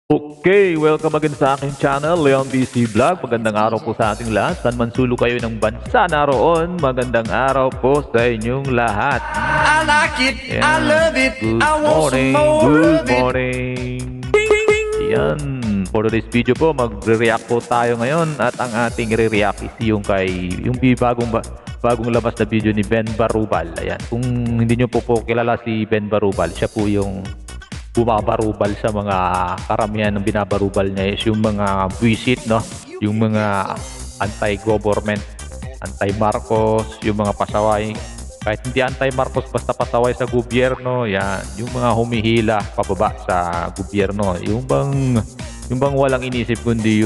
Okay, welcome again sa aking channel, Leon BC Vlog. Magandang araw po sa ating lahat. Saan man sulok kayo ng bansa naroon, magandang araw po sa inyong lahat. I like it, Yan. I love it, Good I want morning, some more good of it. morning. Yan, for today's video po, magre-react po tayo ngayon at ang ating i-react is yung bagong labas na video ni Ben Barubal. Ayan, kung hindi nyo po kilala si Ben Barubal, siya po yung bumabarubal sa mga karamihan ng binabarubal niya is yung mga buwisit, no? Yung mga anti-government, anti-Marcos, yung mga pasaway. Kahit hindi anti-Marcos, basta pasaway sa gobyerno, yan. Yung mga humihila pababa sa gobyerno. Yung bang walang inisip kundi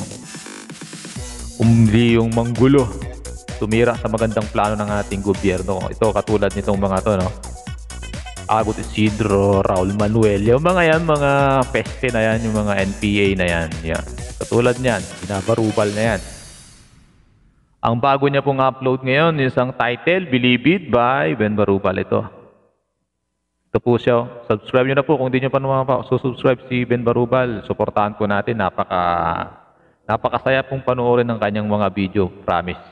yung manggulo. Tumira sa magandang plano ng ating gobyerno. Ito katulad nitong mga to, no? Agot Isidro, Raul Manuel, yung mga yan, mga peste na yan, yung mga NPA na yan. Yan. Katulad niyan, binabarubal na yan. Ang bago niya pong upload ngayon, isang title, Believe It by Ben Barubal. Ito po siya. Subscribe nyo na po kung hindi nyo pa naman subscribe si Ben Barubal. Suportahan po natin. Napakasaya pong panoorin ng kanyang mga video. Promise.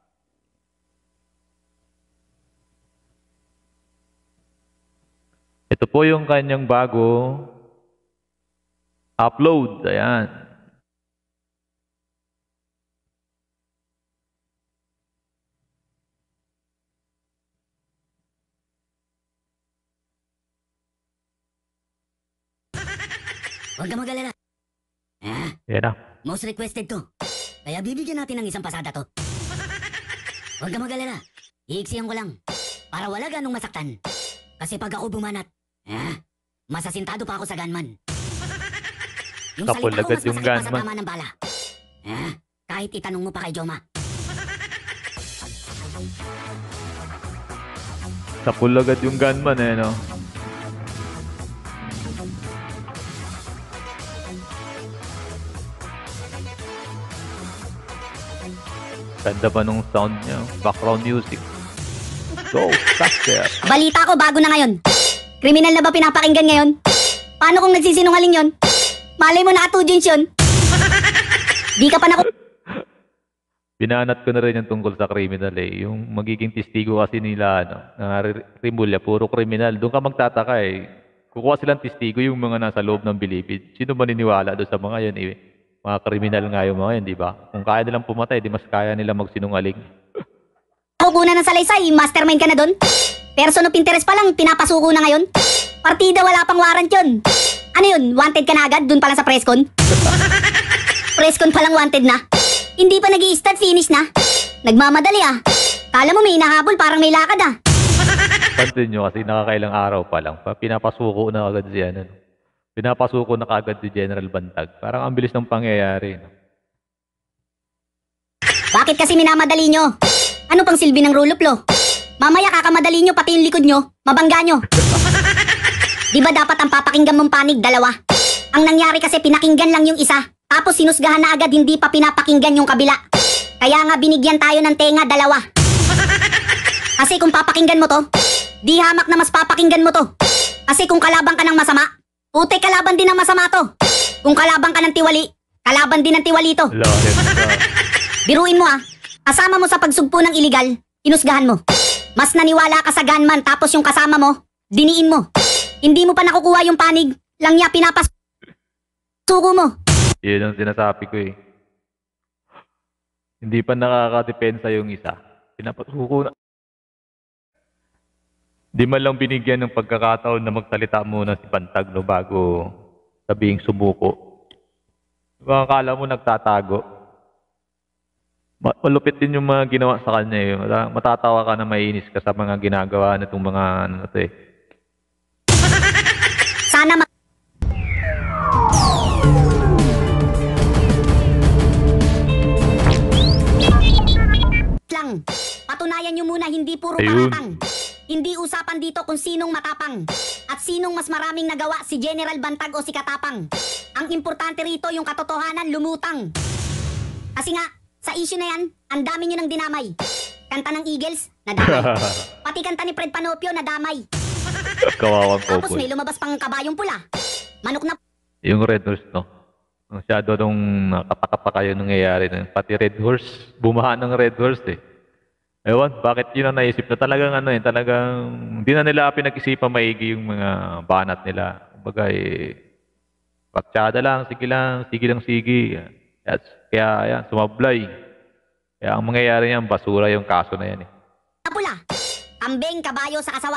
Ito po yung kanyang bago upload. Ayan. Huwag ka mag-alala. Yan na. Most requested to. Kaya bibigyan natin ng isang pasada to. Huwag ka mag-alala. Iiksiyan ko lang. Para wala ganong masaktan. Kasi pag ako bumanat, masasintado pa ako sa gunman. Yung Kapul salita ko agad mas yung masakit pa sa gunman. tama ng bala. Kahit itanong mo pa kay Joma. Sapul agad yung gunman eh, no? Ganda pa nung sound niya. Background music. Go, faster. Balita ko bago na ngayon. Kriminal na ba pinapakinggan ngayon? Paano kung nagsisinungaling yon? Malay mo na atudins yun. Di ka pa na Binanat ko na rin yung tungkol sa criminal eh. Yung magiging testigo kasi nila, ano, na Rimulya, puro criminal. Doon ka magtataka eh. Kukuha silang testigo yung mga nasa loob ng bilibid. Sino maniniwala doon sa mga yun eh? Mga kriminal nga yung mga yun, di ba? Kung kaya nilang pumatay, di mas kaya nila magsinungaling. Kukunan ng salaysay, mastermind ka na doon. Person of interest pa lang, pinapasuko na ngayon. Partida, wala pang warrant yun. Ano yun, wanted ka na agad doon pala sa presscon? Presscon pa lang wanted na. Hindi pa nag-i-start, finish na. Nagmamadali ah. Kala mo may inahabol, parang may lakad ah. Pansin nyo kasi nakakailang araw pa lang. Pinapasuko na agad si ano. Pinapasuko na kagad si General Bantag. Parang ang bilis ng pangyayari. No? Bakit kasi minamadali nyo? Ano pang silbi ng rule of law? Mamaya kakamadali nyo pati yung likod nyo, mabangga nyo. Di ba dapat ang papakinggan mong panig, dalawa? Ang nangyari kasi pinakinggan lang yung isa, tapos sinusgahan na agad hindi pa pinapakinggan yung kabila. Kaya nga binigyan tayo ng tenga, dalawa. Kasi kung papakinggan mo to, di hamak na mas papakinggan mo to. Kasi kung kalabang ka ng masama, puti kalaban din ng masama to. Kung kalabang ka ng tiwali, kalaban din ng tiwali to. Biruin mo ah, kasama mo sa pagsugpo ng iligal, inusgahan mo. Mas naniwala ka sa gunman tapos yung kasama mo, diniin mo. Hindi mo pa nakukuha yung panig, lang niya pinapasuko mo. Yun ang sinasabi ko eh. Hindi pa nakakadepensa yung isa. Pinapasuko na. Di man lang binigyan ng pagkakataon na magsalita muna si Bantag no, bago sabihing sumuko. Diba, akala mo nagtatago. Malupit din yung mga ginawa sa kanya eh. Matatawa ka na mainis ka sa mga ginagawa na itong mga ano to eh. Sana lang. Patunayan nyo muna hindi puro Ayun. paratang. Hindi usapan dito kung sinong matapang at sinong mas maraming nagawa, si General Bantag o si Katapang. Ang importante rito yung katotohanan lumutang. Kasi nga, sa issue na yan, ang dami nyo nang dinamay. Kanta ng Eagles, nadamay. Pati kanta ni Fred Panopio, nadamay. Kawawang Tapos couple. may lumabas pang kabayong pula. Manok na Yung Red Horse, no? Masyado nung nakapaka yung nangyayari. Pati Red Horse, bumaha ng Red Horse eh. Ewan, bakit yun ang naisip na talagang ano eh, talagang hindi na nila pinag-isipan maigi yung mga banat nila. Kumbaga eh, patsyada lang, sige lang, sige. Kaya yan, sumablay. Kaya ang mangyayari niyan, basura yung kaso na yan eh. Pula, kambing, kabayo sa kasawa.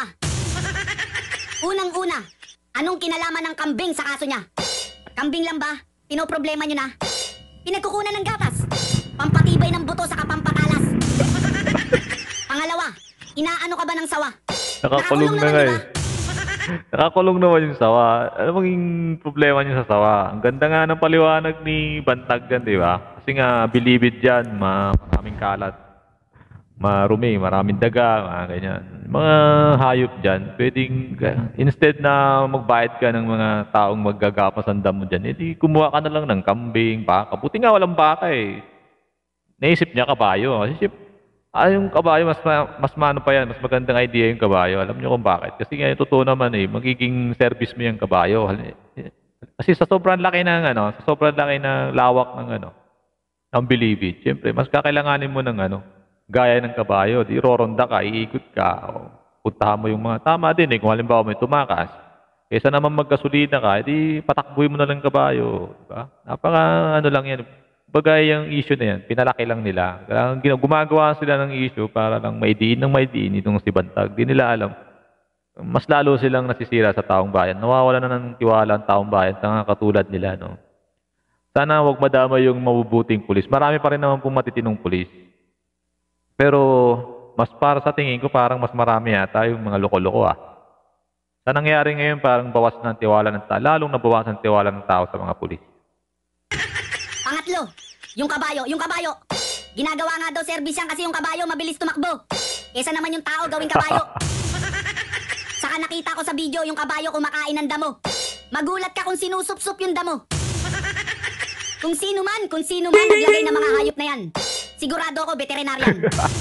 Unang-una, anong kinalaman ng kambing sa kaso niya? Kambing lang ba? Pinoproblema nyo na? Pinagkukunan ng gatas. Pampatibay ng buto sa kapampatalas. Pangalawa, inaano ka ba ng sawa? Nakakulong na nga eh. Nakakulong naman yung sawa. Ano maging problema niyo sa sawa? Ang ganda nga ng paliwanag ni Bantag yan, di ba? Kasi nga, bilibid dyan, maraming kalat. Marumi, maraming daga, mga ganyan. Mga hayop dyan, pwedeng, instead na magbayad ka ng mga taong maggagapas ang damo dyan, edi kumuha ka na lang ng kambing, baka. Buti nga walang baka eh. Naisip niya kabayo. Kasi yung kabayo, mas mano pa yan, mas magandang idea yung kabayo. Alam niyo kung bakit? Kasi nga yung totoo naman eh, magiging service mo yung kabayo. Kasi sa sobrang laki ng sa sobrang laki ng lawak ng ng bilibid, siyempre, mas kakailanganin mo ng gaya ng kabayo, di roronda ka, iikot ka, o puntahan mo yung mga tama din eh, kung halimbawa may tumakas, kaysa naman magkasulina ka, di patakbuhin mo na lang kabayo, di ba? Napaka lang yan, bagay yung issue na yan, pinalaki lang nila. Gumagawa sila ng issue para lang maidiin itong si Bantag. Di nila alam. Mas lalo silang nasisira sa taong bayan. Nawawala na ng tiwala ang taong bayan sa mga katulad nila. No? Sana wag madama yung mabubuting pulis. Marami pa rin naman pong matitinong pulis. Pero mas para sa tingin ko parang mas marami yata yung mga loko-loko Sa nangyari ngayon parang bawas ng tiwala ng tao. Lalong nabawasan ng tiwala ng tao sa mga pulis. Pangatlo, yung kabayo. Ginagawa nga daw service yan kasi yung kabayo mabilis tumakbo. Kesa naman yung tao gawing kabayo. Saka nakita ko sa video yung kabayo kumakain ng damo. Magulat ka kung sinusup-sup yung damo. Kung sino man naglagay ng mga hayop na yan. Sigurado ako veterinarian.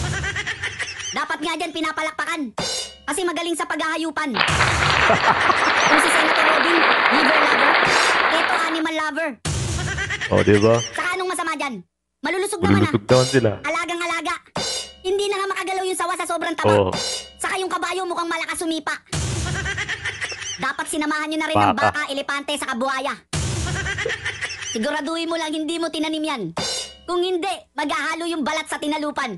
Dapat nga dyan pinapalakpakan. Kasi magaling sa paghahayupan. Kung si Senator Robin, liver lover. Eto animal lover. O, di ba? Saka anong masama dyan? Malulusog naman Malulusog naman sila. Alagang-alaga. Hindi na nga makagalaw yung sawa sa sobrang taba. Saka yung kabayo mukhang malakas sumipa. Dapat sinamahan nyo na rin ng baka, elepante, saka buhaya. Siguraduhin mo lang hindi mo tinanim yan. Kung hindi, maghahalo yung balat sa tinalupan.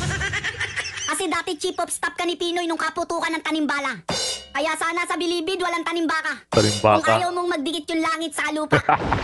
Kasi dati chief of staff ka ni Pinoy nung kaputukan ng tanimbala. Kaya sana sa bilibid walang tanimbaka. Tanimbaka. Kung ayaw mong magdikit yung langit sa lupa.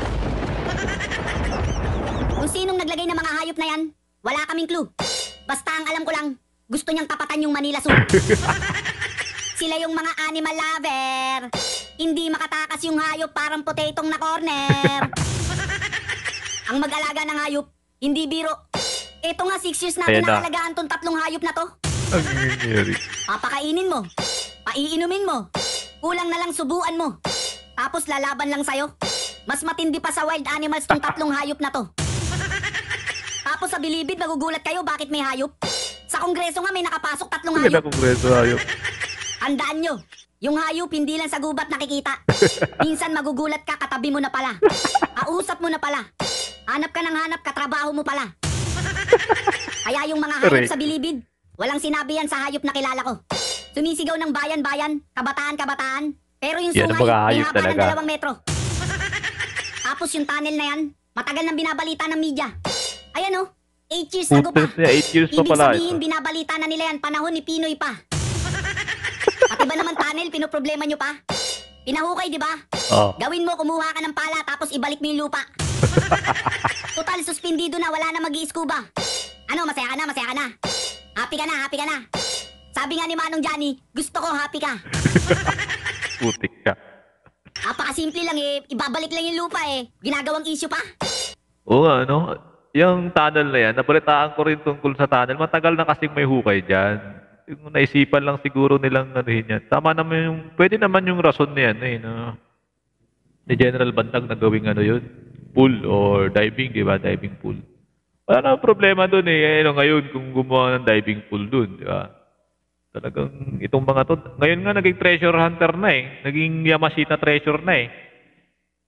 Kung sinong naglagay ng mga hayop na yan, wala kaming clue. Basta ang alam ko lang, gusto niyang tapatan yung Manila Zoo. Sila yung mga animal lover. Hindi makatakas yung hayop parang potatong na corner. Ang mag-alaga ng hayop, hindi biro. Ito nga 6 years natin nakalagaan tong 3 hayop na to. Ang nangyayari. Papakainin mo, paiinumin mo, kulang na lang subuan mo. Tapos lalaban lang sa'yo. Mas matindi pa sa wild animals tong 3 hayop na to. Tapos sa bilibid magugulat kayo bakit may hayop. Sa kongreso nga may nakapasok 3 hayop. May kongreso hayop. Tandaan nyo, yung hayop hindi lang sa gubat nakikita. Minsan magugulat ka, katabi mo na pala. Kausap mo na pala. Hanap ka ng hanap, katrabaho mo pala. Kaya yung mga hayop sa bilibid, walang sinabi yan sa hayop na kilala ko. Sumisigaw ng bayan-bayan, kabataan-kabataan. Pero yung sungay, may haba ng 2 metro. Tapos yung tunnel na yan, matagal nang binabalita ng media. Ayan 8 years ago pa. 8 years pa pala. Ibig sabihin, binabalita na nila yan, panahon ni Pinoy pa. Pati ba naman tunnel, pinoproblema nyo pa? Pinahukay, di ba? Gawin mo, kumuha ka ng pala, tapos ibalik mo yung lupa. Total, suspendido na, wala na mag-i-scuba. Ano, masaya ka na, masaya ka na. Happy ka na, happy ka na. Sabi nga ni Manong Johnny, gusto ko happy ka. Putik ka. Napakasimple lang ibabalik lang yung lupa ginagawang issue pa. Oo nga, yung tunnel na yan, nabalitaan ko rin tungkol sa tunnel, matagal na kasing may hukay dyan. Yung naisipan lang siguro nilang yan. Tama naman yung, pwede naman yung rason na yan ni General Bantag na gawing yun, pool or diving, di ba? Diving pool. Wala na problema dun ngayon kung gumawa ng diving pool dun, di ba? Talagang itong mga to, ngayon nga naging treasure hunter na naging Yamashita treasure na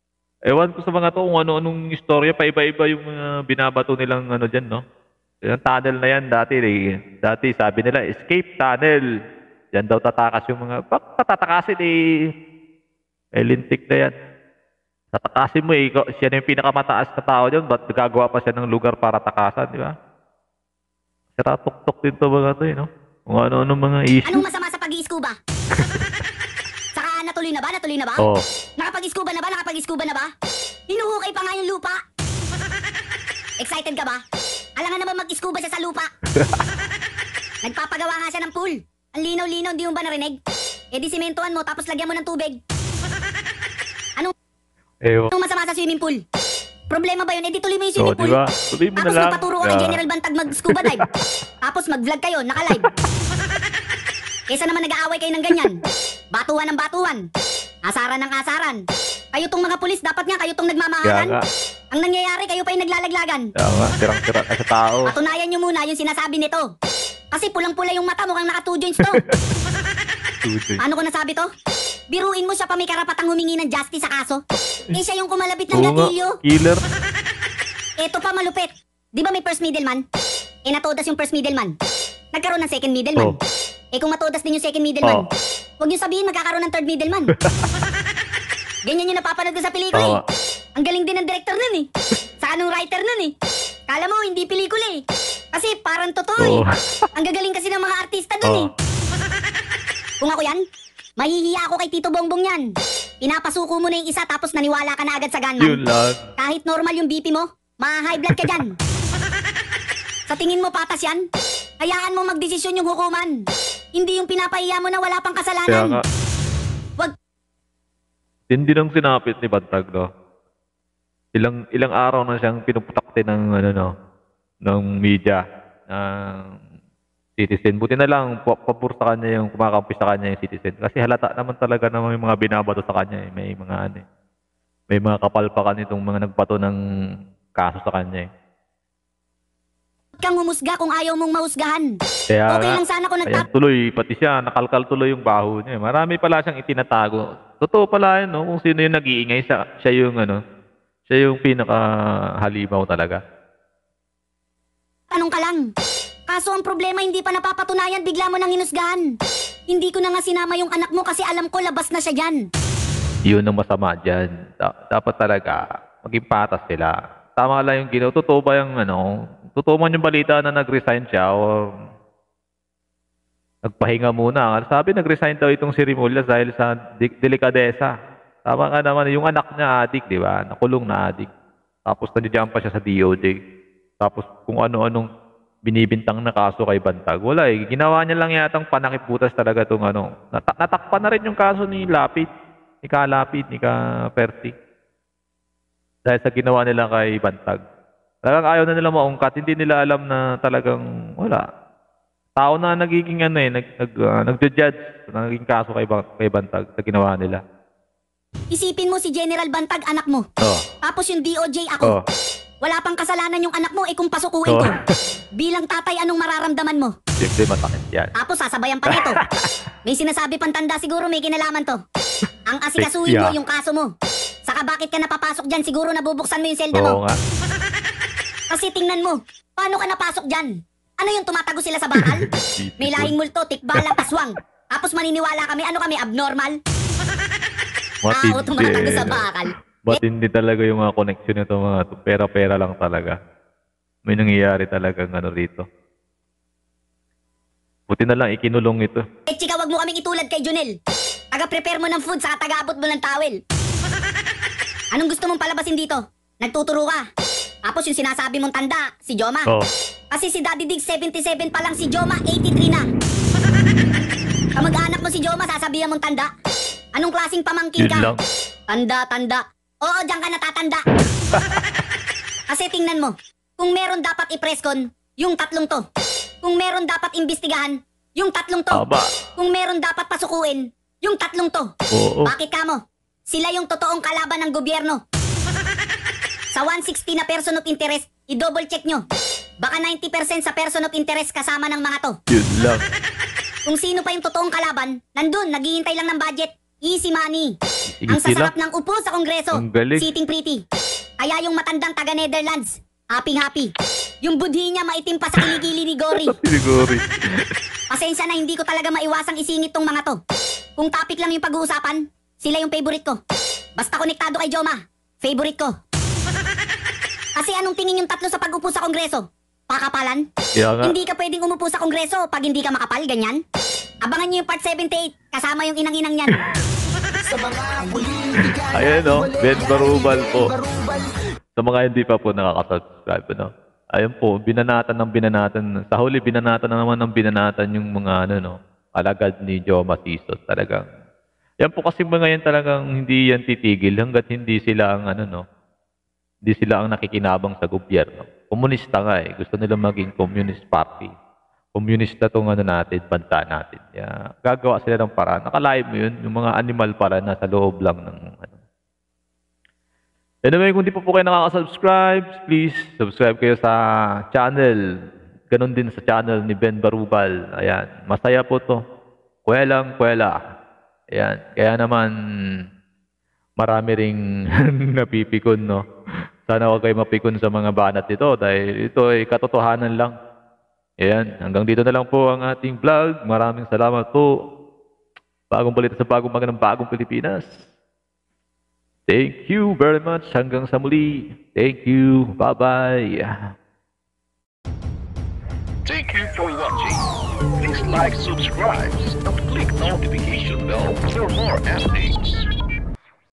Ewan ko sa mga 'to kung ano-anong istorya, paiba-iba yung mga binabato nilang ano diyan 'no. Yung tunnel na 'yan dati sabi nila escape tunnel, diyan daw tatakas yung mga patatakasin, lintik na 'yan. Tatakasin mo, ikaw siya na yung pinakamataas na tao diyan, ba't gagawa pa siya ng lugar para takasan, 'di ba? Sira tuktok din 'to mga 'to, 'no, kung ano-anong mga issue. Anong masama sa pag-i-scuba? Saka natuloy na ba? Natuloy na ba? Oo. Nakapag-scuba na ba? Nakapag-scuba na ba? Hinuhukay pa nga yung lupa. Excited ka ba? Alangan naman mag-scuba siya sa lupa. Nagpapagawa nga siya ng pool. Ang linaw-linaw, di mo ba narinig? Eh di simentohan mo tapos lagyan mo ng tubig. Ewan. Anong masama sa swimming pool? Problema ba yun? Eh di tuloy mo yung Oo, swimming 'di pool. ba? Tuloy mo na Tapos lang. magpaturo ka kay General Bantag mag-scuba dive. Tapos mag-vlog kayo, naka-live. Kesa naman nag-aaway kayo ng ganyan. Batuhan ng batuhan. Asaran ng asaran. Kayo tong mga pulis, dapat nga kayo tong Kaya nagmamahalan. nga. Ang nangyayari, kayo pa yung naglalaglagan. Tama, sirang-sira ka sa tao. Patunayan nyo muna yung sinasabi nito. Kasi pulang-pula yung mata, mukhang naka 2 joints to. Tuloy. Ano ko nasabi to? Biruin mo siya pa may karapatang humingi ng justice sa kaso. Eh siya yung kumalabit ng Oo nga, gatilyo. killer. Eto pa malupit. Di ba may first middleman? Eh natodas yung first middleman. Nagkaroon ng second middleman. Oh. Eh kung matodas din yung second middleman, Oh. huwag niyo sabihin magkakaroon ng third middleman. Ganyan yung napapanood ko sa pelikula Tama. eh. Ang galing din ng director nun eh. Sa anong writer nun eh. Kala mo hindi pelikula eh. Kasi parang totoo eh. Oo. Ang gagaling kasi ng mga artista dun eh. Oo. Kung ako yan, mahihiya ako kay Tito Bongbong yan. Pinapasuko mo na yung isa tapos naniwala ka na agad sa gunman. Yun lang. Kahit normal yung BP mo, ma-high blood ka dyan. Sa tingin mo patas yan? Hayaan mo magdesisyon yung hukuman. Hindi yung pinapahiya mo na wala pang Kaya kasalanan. nga. Wag Hindi nang sinapit ni Bantag, no? Ilang araw na siyang pinuputakte ng ano, no, ng media, ng Citizen. Buti na lang pabor sa kanya yung kumakampi sa kanya yung Citizen. Kasi halata naman talaga na may mga binabato sa kanya, eh. May mga ano, eh. May mga kapalpakan itong mga nagbato ng kaso sa kanya, eh. kang humusga kung ayaw mong mahusgahan. Kaya Okay nga, lang sana kung ayan, tuloy, pati siya, nakalkal tuloy yung baho niya, eh. Marami pala siyang itinatago. Totoo pala yun, no? Kung sino yung nag-iingay, siya yung ano, siya yung pinakahalimaw talaga. Tanong ka lang. Kaso ang problema hindi pa napapatunayan, bigla mo nang hinusgahan. Hindi ko na nga sinama yung anak mo kasi alam ko labas na siya dyan. Yun ang masama dyan. Dapat talaga, maging patas sila. Tama lang yung ginawa. Totoo ba yung ano, totoo man yung balita na nag-resign siya o nagpahinga muna. Sabi nag-resign daw itong si Remulla dahil sa delikadesa. Tama nga naman, yung anak niya adik, di ba? Nakulong na adik. Tapos nandiyan pa siya sa DOJ. Tapos kung ano-anong binibintang na kaso kay Bantag. Wala eh. Ginawa niya lang yatang panakiputas talaga itong ano. Natakpan na rin yung kaso ni Lapid. Ni Ka Lapid, ni Ka Perti. Dahil sa ginawa nila kay Bantag. Talagang ayaw na nila maungkat. Hindi nila alam na talagang wala. Tao na nagiging ano eh, nagja-judge. Naging kaso kay Bantag sa ginawa nila. Isipin mo si General Bantag anak mo. Oh. Tapos yung DOJ ako. Oh. Wala pang kasalanan yung anak mo kung pasukuin ko. Bilang tatay, anong mararamdaman mo? Siyempre masakit yan. Tapos sasabayan pa nito. May sinasabi pang tanda, siguro may kinalaman to. Ang asikasuhin mo Yeah. yung kaso mo. Saka bakit ka napapasok dyan, siguro nabubuksan mo yung selda mo. Oo nga. Kasi tingnan mo, paano ka napasok dyan? Ano yung tumatago sila sa bakal? May lahing multo, tikbalang, aswang. Tapos maniniwala kami, ano kami, abnormal? Tao tumatago sa bakal. Matindi talaga yung mga connection nito mga to. Pera-pera lang talaga. May nangyayari talagang ano rito. Buti na lang ikinulong ito. Eh, chika, wag mo kaming itulad kay Junel. Taga-prepare mo ng food, saka taga-abot mo ng towel. Anong gusto mong palabasin dito? Nagtuturo ka. Tapos yung sinasabi mong tanda, si Joma. Oh. Kasi si Daddy Dig 77 pa lang, si Joma 83 na. Kamag-anak mo si Joma, sasabihan mong tanda. Anong klaseng pamangkin Yun ka? lang. Tanda. Oo, diyan ka natatanda. Kasi tingnan mo, kung meron dapat i-presscon, yung tatlong to. Kung meron dapat imbestigahan, yung tatlong to. Aba. Kung meron dapat pasukuin, yung tatlong to. Oo. Bakit ka mo? Sila yung totoong kalaban ng gobyerno. Sa 160 na person of interest, i-double check nyo. Baka 90% sa person of interest kasama ng mga to. Yun lang. Kung sino pa yung totoong kalaban, nandun, naghihintay lang ng budget. Easy money. Sige Ang sila. sasarap ng upo sa kongreso. Ang galing. Sitting pretty. Kaya yung matandang taga Netherlands, happy. Yung budhi niya maitim pa sa kilikili ni Gory. Siguro. Pasensya na hindi ko talaga maiwasang isingit tong mga to. Kung topic lang yung pag-uusapan, sila yung favorite ko. Basta konektado kay Joma, favorite ko. Kasi anong tingin yung tatlo sa pag-upo sa kongreso? Pakapalan? Kaya nga. Hindi ka pwedeng umupo sa kongreso pag hindi ka makapal, ganyan? Abangan nyo yung part 78, kasama yung inang-inang yan. Ayan o, Ben Barubal po. Sa mga hindi pa po nakaka-subscribe, ano? Ayun po, binanatan ng binanatan. Sa huli, binanatan na naman ng binanatan yung mga, ano, no? Alagad ni Joma Season. Talagang. Yan po kasi mga yan talagang hindi yan titigil hanggat hindi sila ang, ano, no? Hindi sila ang nakikinabang sa gobyerno. Komunista nga eh. Gusto nila maging communist party. Komunista tong ano natin, bansa natin. Kaya gagawa sila ng paraan. Nakalive mo yun, yung mga animal para nasa loob lang ng ano. Anyway, kung di pa po kayo nakaka-subscribe, please subscribe kayo sa channel. Ganon din sa channel ni Ben Barubal. Ayan, masaya po to. Kwelang kwela. Ayan, kaya naman marami ring napipikon, no? Sana huwag kayo mapikon sa mga banat ito dahil ito ay katotohanan lang. Ayan, hanggang dito na lang po ang ating vlog. Maraming salamat po. Bagong balita sa bagong magandang bagong Pilipinas. Thank you very much. Hanggang sa muli. Thank you. Bye-bye. Thank you for watching. Please like, subscribe, and click notification bell for more updates.